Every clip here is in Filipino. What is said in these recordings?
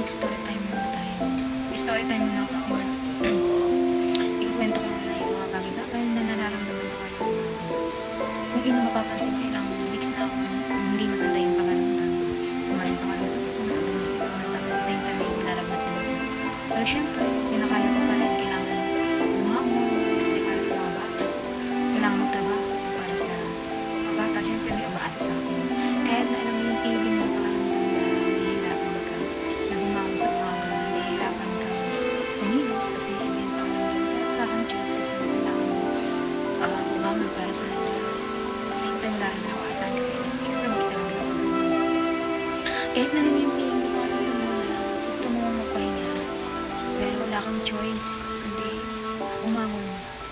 mag-story time muna tayo. Story time muna kasi na ikwento ko muna yung mga bagay-bagay na nararamdaman ko kayo. Kung ino mapapansin ko ilang weeks na ako hindi maganda yung pakaramdam. Sumali yung pakaramdam ko na umisip ko na tapos sa same time yung nilalagnat mo. Pero syempre, pinakaya ko pa rin kailangan umamon kasi para sa mga bata. Kailangan magtrabaho para sa mga bata. Syempre may umaasa sa akin. Kahit na alam mo yung feeling ng pakaramdam na nahihirapan ka, na bumangon sa umaga, nahihirapan ka kumilos kasi hindi yung pakaramdam ka. Wala kang choice kasi kailangan bumangon para sa nila. At the same time, lalo na nakaasahan kasi syempre mag-isa lang dito sa buhay. Kahit na naman yung feeling ng pakaramdam mo na gusto mo magpahinga, pero wala kang choice, kundi umangon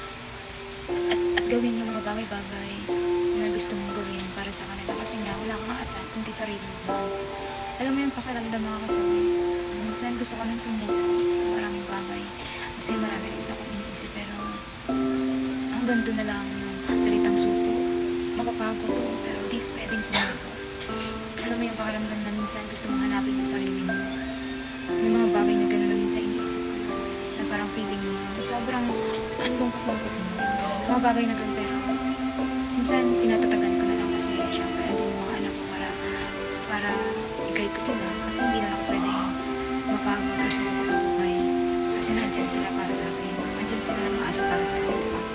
at gawin yung mga bagay-bagay na gusto mong gawin para sa kanila kasi nga wala kang aasahan kundi sarili mo. Alam mo yung pakiramdam mga kasabi, minsan gusto ko nang sumuko sa maraming bagay kasi marami rin akong iniisip pero hanggang doon na lang yung salitang suko, mapapagod pero di pwedeng sumuko. Alam mo yung pakiramdam na minsan gusto mong hanapin yung sarili mo. May mga bagay na gano'n na minsan iniisip ko na parang feeling mo sobrang lungkot-lungkot mo. Mga bagay na gano'n pero minsan tinatatagan ko na lang kasi syempre andyan yung mga anak ko para i-guide ko sila kasi hindi na ako pwedeng mapagod or sumuko sa buhay kasi nandyan sila para sa akin, nandyan sila na maasa para sa akin, diba?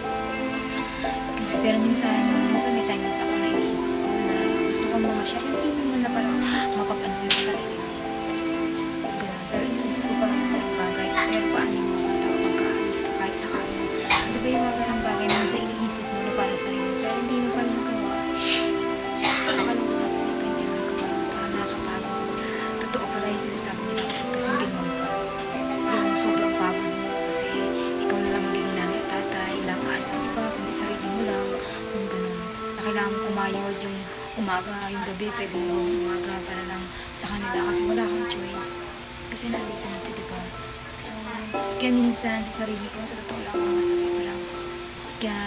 Pero minsan may times ako na iniisip ko na gusto ko mamasyal yung feeling mo na parang mapag-ano yung sarili mo gano'n, pero iniisip ko parang parang bagay pero paano yung mga bata kapag kaalis ka kahit sakali diba yung mga ganang bagay na minsan iniisip mo na para sa sarili mo pero hindi mo pala magawa. Nakalungkot kasi hindi mo magawa, parang nakakapagod. Totoo pala yung sinasabi nila kasi ginawin ka yung sobrang pagod mo kasi ikaw na lang magiging nanay at tatay, lang aasahan iba kundi sarili mo lang, yung gano'n na kailangan mo kumayod yung umaga, yung gabi pwede mo umaga para lang sa kanila kasi wala kang choice kasi nandito natin, diba? So, kaya minsan sa sarili ko, sa totoo lang mga sabi ko lang kaya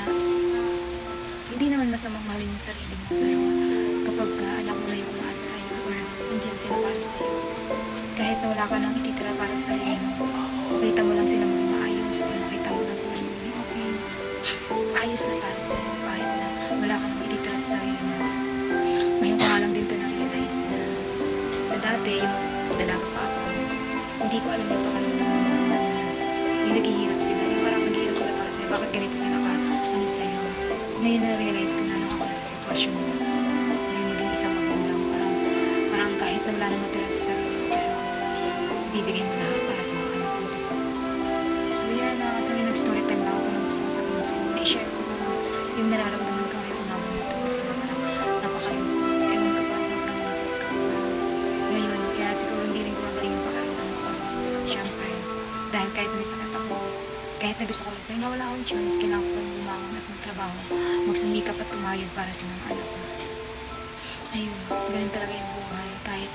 hindi naman masamang mahalin yung sarili mo pero kapag anak mo na yung umaasa sa'yo or nandyan sila para sa'yo kahit na wala ka nang ititira para sa sarili mo, makita mo lang sila maging maayos o makita mo lang sila maging okay, ayos na para sa'yo kahit na wala ka nang ititira sa sarili mo. Ngayon ko nga lang din ito na-realize na dati yung dalaga pa ako, hindi ko alam yung pakaramdam na yung naghihirap sila, yung parang naghihirap sila para sa'yo, bakit ganito sila ka, ano sa'yo. Ngayon na-realize ko na nung ako nasa sitwasyon na yung maging isang magulang, parang kahit na wala na matira sa sarili mo, pero bibigay mo lahat para sa mga anak mo. So yan, kasi may nag-story time lang ako kung gusto ko sabihin sa'yo, na-share ko yung nararamdaman ko ngayong umaga na ito kasi parang napakalungkot, ewan ko pa, sobrang lungkot ko. Ngayon, kaya siguro hindi rin gumagaling yung pakaramdam ko kasi syempre, dahil kahit may sakit ako, kahit na gusto ko magpahinga, wala akong choice, kailangan ko yung bumangon at magtrabaho, magsumikap at kumayod para sa mga anak ko. Ayun, ganun talaga yung buhay, kahit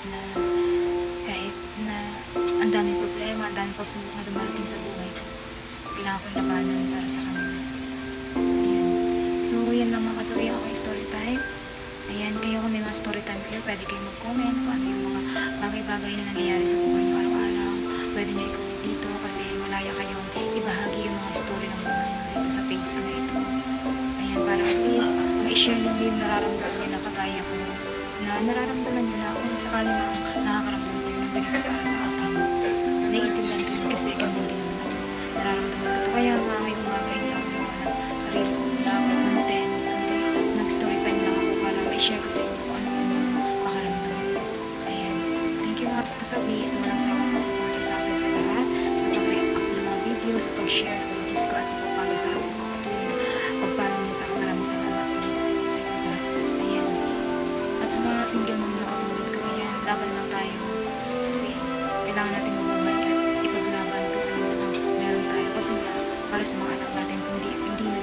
na ang daming problema, ang daming pagsubok na dumarating sa buhay ko. Kailangan ko labanan para sa kanila. Ayan. So, yan lang mga kasabi ako yung story time. Ayan, kayo kung may mga story time kayo, pwede kayo mag-comment kung ano yung mga bagay-bagay na nangyayari sa buhay nyo araw-araw. Pwede nyo i-comment dito kasi malaya kayong ibahagi yung mga story ng buhay nyo dito sa page ko na ito. Ayan, para at least ma-share nyo yung nararamdaman nyo na kagaya ko na nararamdaman nyo na kung sakali lang nakakaramdaman kayo ng ganito para sa akin. Naiintindihan ko yun kasi ganyan din naman ako. Nararamdaman ko ito. Kaya nga may umaga hindi ako mga ng sarili ko na content. Nag-story time lang ako para ma-share ko sa inyo kung ano yung pakaramdam ko. Ayan. Thank you mga kasabi sa walang sawang pag-support sa akin sa lahat, sa pag-react ng mga video, sa pag-share ng videos ko at sa pag-follow sa akin sa mga patuloy na pag-follow nyo sa akin. Maraming salamat po sa inyo lahat. Ayan. At sa mga single mom na katulad ko, ayan, laban lang tayo kasi kailangan natin mabuhay at ipaglaban kung ano na meron tayo kasi para sa mga anak natin, hindi na